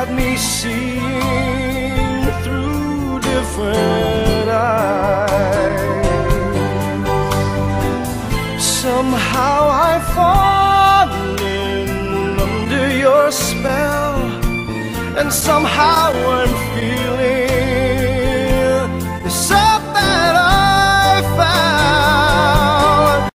got me seeing through different eyes. Somehow I've fallen under your spell, and somehow I'm feeling